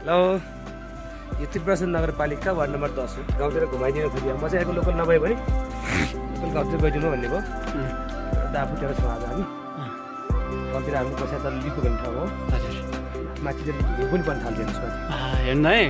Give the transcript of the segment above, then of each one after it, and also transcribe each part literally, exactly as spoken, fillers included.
hello यो त्रिपुरासुन्दरी नगरपालिका ward number दस हो गाउँतिर घुमाइदिनु खोजियो म चाहिँ यहाँको लोकल नभए पनि लोकल गाउँतिर गइदिनु भन्ने भयो दाफुटेर छ आज हामी गाउँतिर हाम्रो पैसा त लिएको भन्ने ठाउँ हो हजुर माथि चाहिँ हिउँ पनि पर्न थाल्छ त्यसमा हेर्नु है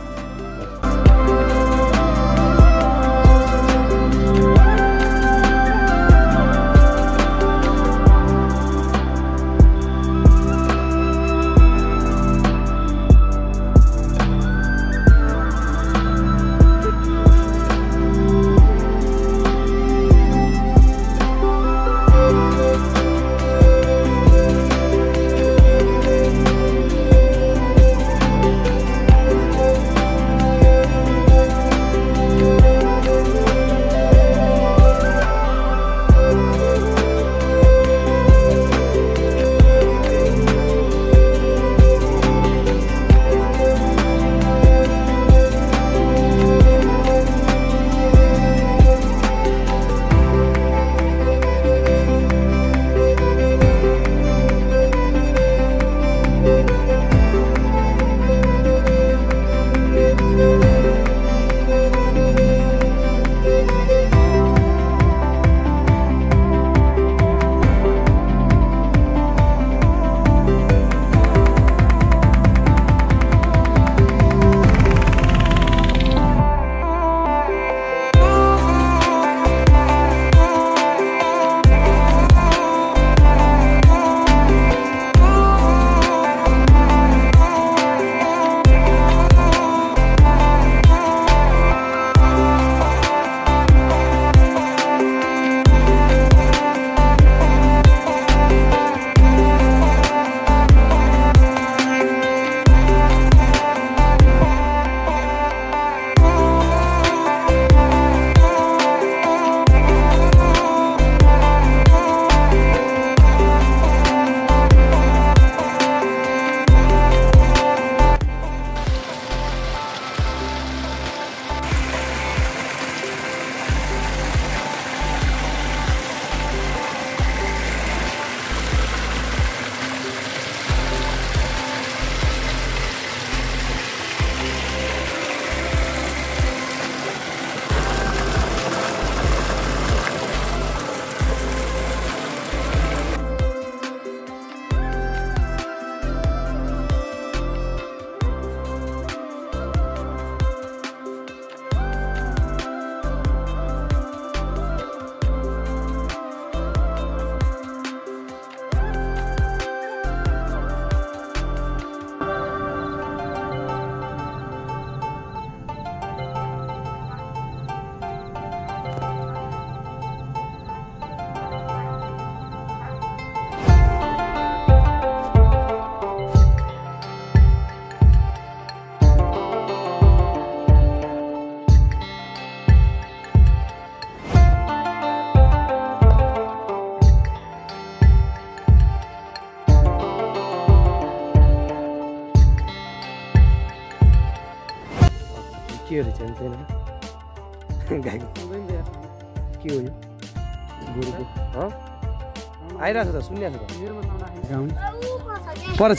के रहेछ नि छैन गाईको के हो यो गोरुको आइरहेको छ त सुनिरहेको छ पर छ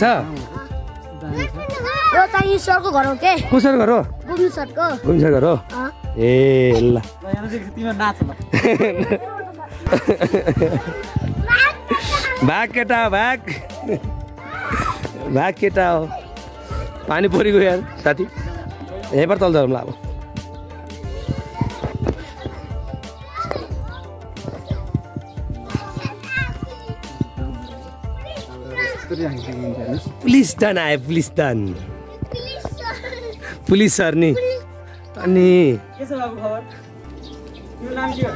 यो चाहिँ सरको घर हो के कसरी घर हो गुम्नु सरको गुम्नु सर घर हो ए ल तिम्रो नाच ल भाग केटा भाग भाग केटा हो पानी परिगयो यार साथी यहीँबाट तल जाऊँ ल अब पुलिस डन आयो पुलिस डन पुलिस सर नि अनि के छ बाबु खबर यो नाम के हो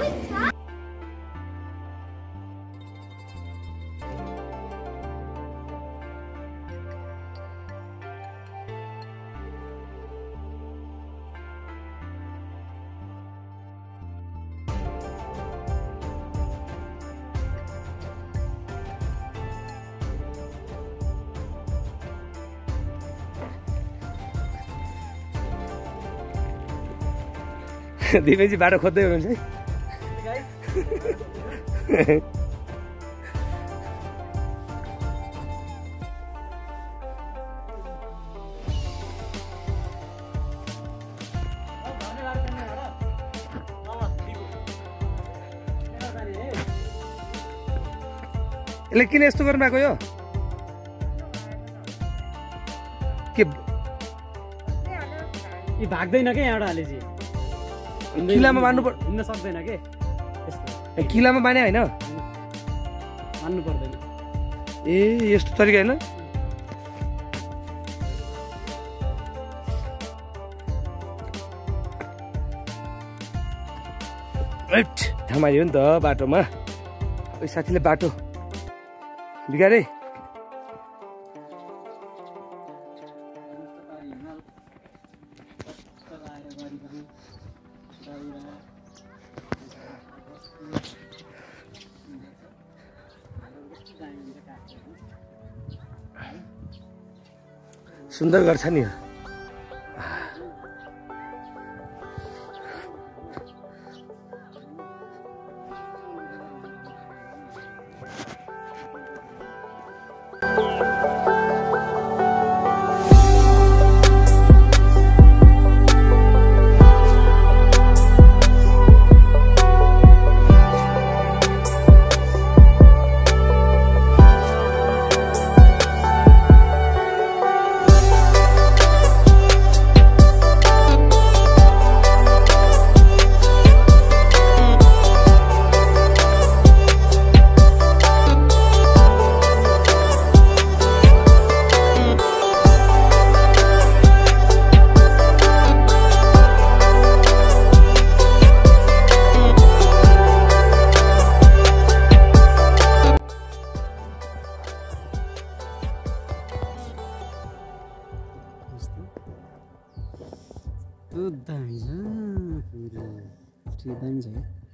दिपेजी बाटो खोज्दै हुनुहुन्छ है यसले किन यस्तो गर्नु भएको यो के यी भाग्दैन के यहाँबाट हालेपछि किलामा बान्नु पर्छ हिँड्न सक्दैन के यस्तो किलामा बाने होइन मान्नु पर्दैन ए यस्तो तरिका होइन राइट थामायो नि त बाटोमा ओइ साथीले बाटो बिगारे सुन्दर गर्छ नि दामी छ पुरा दामी छ